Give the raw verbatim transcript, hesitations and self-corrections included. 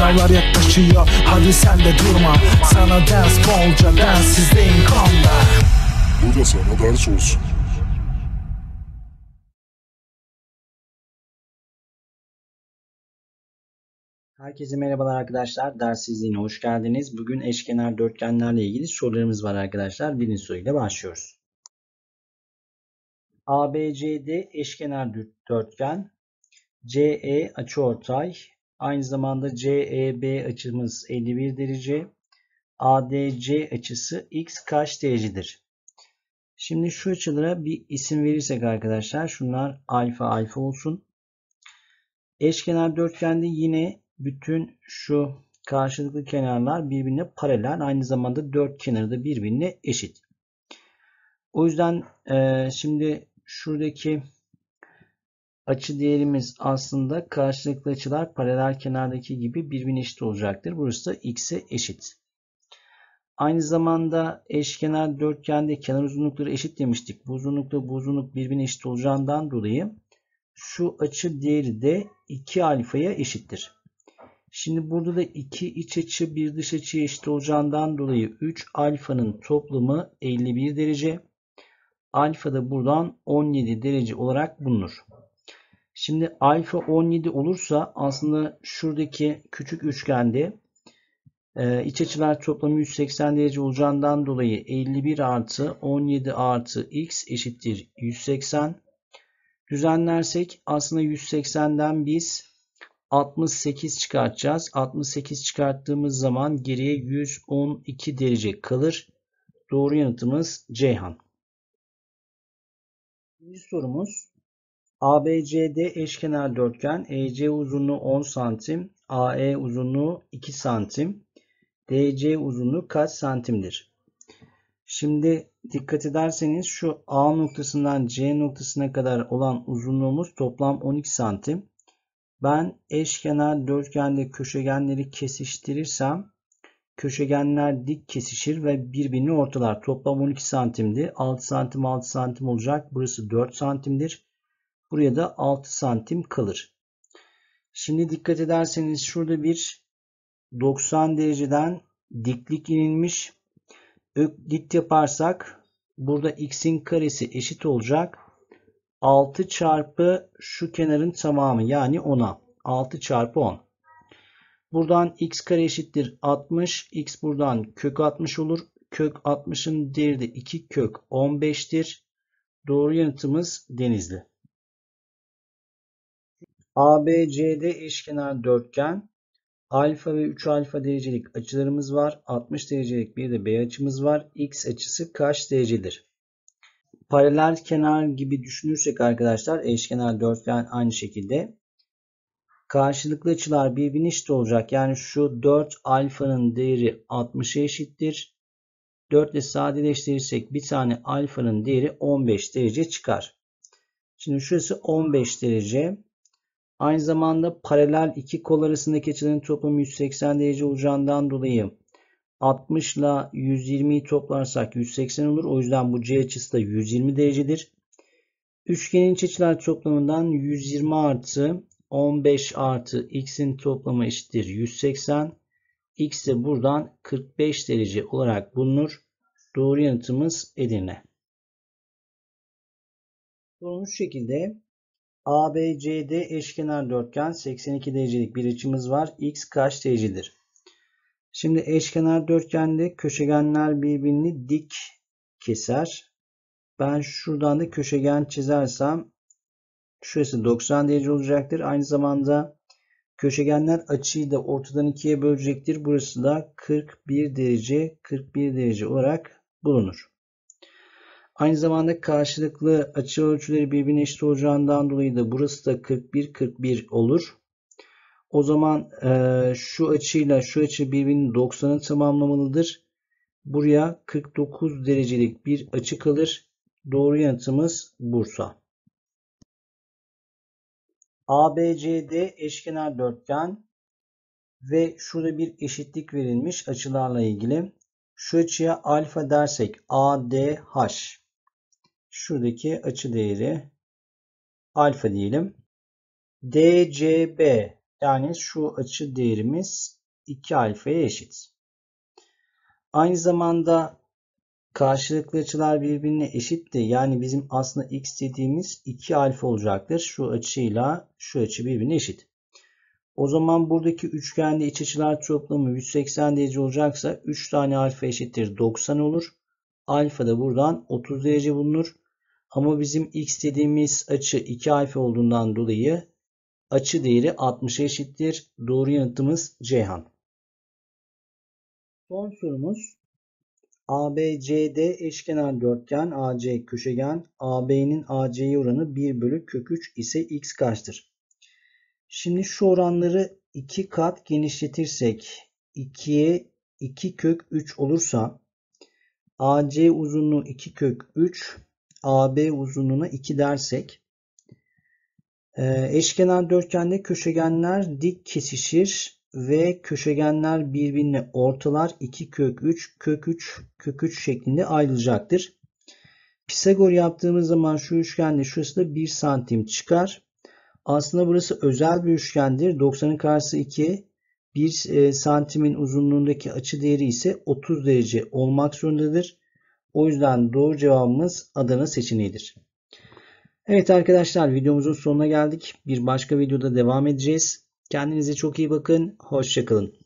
Sınavlar yaklaşıyor, hadi sen de durma. Sana ders bolca, densizdeyim kanda. Bu da sana ders olsun. Herkese merhabalar arkadaşlar. Derssizliğine hoş geldiniz. Bugün eşkenar dörtgenlerle ilgili sorularımız var arkadaşlar. Birinci soruyla başlıyoruz. A B C D eşkenar dörtgen. C E açıortay. Aynı zamanda C E B açımız elli bir derece. A D C açısı x kaç derecedir? Şimdi şu açılara bir isim verirsek arkadaşlar, şunlar alfa alfa olsun. Eşkenar dörtgende yine bütün şu karşılıklı kenarlar birbirine paralel. Aynı zamanda dört kenarı da birbirine eşit. O yüzden e, şimdi şuradaki açı değerimiz aslında karşılıklı açılar paralel kenardaki gibi birbirine eşit olacaktır. Burası da x'e eşit. Aynı zamanda eşkenar dörtgende kenar uzunlukları eşit demiştik. Bu uzunlukla bu uzunluk birbirine eşit olacağından dolayı şu açı değeri de iki alfaya eşittir. Şimdi burada da iki iç açı bir dış açıya eşit olacağından dolayı üç alfanın toplamı elli bir derece. Alfa da buradan on yedi derece olarak bulunur. Şimdi alfa on yedi olursa aslında şuradaki küçük üçgende e, iç açılar toplamı yüz seksen derece olacağından dolayı elli bir artı on yedi artı x eşittir yüz seksen. Düzenlersek aslında yüz seksenden biz altmış sekiz çıkartacağız. altmış sekiz çıkarttığımız zaman geriye yüz on iki derece kalır. Doğru yanıtımız Ceyhan. İkinci sorumuz. A B C D eşkenar dörtgen. E C uzunluğu on santim. A E uzunluğu iki santim. D C uzunluğu kaç santimdir? Şimdi dikkat ederseniz şu A noktasından C noktasına kadar olan uzunluğumuz toplam on iki santim. Ben eşkenar dörtgende köşegenleri kesiştirirsem köşegenler dik kesişir ve birbirini ortalar. Toplam on iki santimdi. altı santim altı santim olacak. Burası dört santimdir. Buraya da altı santim kalır. Şimdi dikkat ederseniz şurada bir doksan dereceden diklik inilmiş. Öklit yaparsak burada x'in karesi eşit olacak. altı çarpı şu kenarın tamamı, yani on'a. altı çarpı on. Buradan x kare eşittir altmış. X buradan kök altmış olur. Kök altmışın değeri de iki kök on beş'tir. Doğru yanıtımız Denizli. A B C D eşkenar dörtgen. Alfa ve üç alfa derecelik açılarımız var. altmış derecelik bir de B açımız var. X açısı kaç derecedir? Paralel kenar gibi düşünürsek arkadaşlar, eşkenar dörtgen aynı şekilde. Karşılıklı açılar birbirine eşit olacak. Yani şu dört alfanın değeri altmış'a eşittir. dört ile sadeleştirirsek bir tane alfanın değeri on beş derece çıkar. Şimdi şurası on beş derece. Aynı zamanda paralel iki kol arasındaki açıların toplamı yüz seksen derece olacağından dolayı altmış ile yüz yirmi'yi toplarsak yüz seksen olur. O yüzden bu C açısı da yüz yirmi derecedir. Üçgenin iç açılar toplamından yüz yirmi artı on beş artı x'in toplamı eşittir yüz seksen. X de buradan kırk beş derece olarak bulunur. Doğru yanıtımız Edirne. Sorumuz şu şekilde. A B C D eşkenar dörtgen, seksen iki derecelik bir açımız var. X kaç derecedir? Şimdi eşkenar dörtgende köşegenler birbirini dik keser. Ben şuradan da köşegen çizersem şurası doksan derece olacaktır. Aynı zamanda köşegenler açıyı da ortadan ikiye bölecektir. Burası da kırk bir derece, kırk bir derece olarak bulunur. Aynı zamanda karşılıklı açı ölçüleri birbirine eşit olacağından dolayı da burası da kırk bir kırk bir olur. O zaman e, şu açıyla şu açı birbirini doksan'a tamamlamalıdır. Buraya kırk dokuz derecelik bir açı kalır. Doğru yanıtımız Bursa. A B C D eşkenar dörtgen ve şurada bir eşitlik verilmiş açılarla ilgili. Şu açıya alfa dersek A D H. Şuradaki açı değeri alfa diyelim. D C B Yani şu açı değerimiz iki alfaya eşit. Aynı zamanda karşılıklı açılar birbirine eşitti. Yani bizim aslında x dediğimiz iki alfa olacaktır. Şu açıyla şu açı birbirine eşit. O zaman buradaki üçgende iç açılar toplamı yüz seksen derece olacaksa üç tane alfa eşittir doksan olur. Alfa da buradan otuz derece bulunur. Ama bizim x dediğimiz açı iki alfa olduğundan dolayı açı değeri altmışa eşittir. Doğru yanıtımız Ceyhan. Son sorumuz. A B C D eşkenar dörtgen, A C köşegen, A B'nin A C'ye oranı bir bölü kök üç ise x kaçtır? Şimdi şu oranları iki kat genişletirsek ikiye iki kök üç olursa A C uzunluğu iki kök üç, A B uzunluğuna iki dersek eşkenar dörtgende köşegenler dik kesişir ve köşegenler birbirine ortalar iki kök üç, kök üç, kök üç şeklinde ayrılacaktır. Pisagor yaptığımız zaman şu üçgende şurası da bir santim çıkar. Aslında burası özel bir üçgendir. doksanın karşısı iki. bir santimin uzunluğundaki açı değeri ise otuz derece olmak zorundadır. O yüzden doğru cevabımız Adana seçeneğidir. Evet arkadaşlar, videomuzun sonuna geldik. Bir başka videoda devam edeceğiz. Kendinize çok iyi bakın. Hoşça kalın.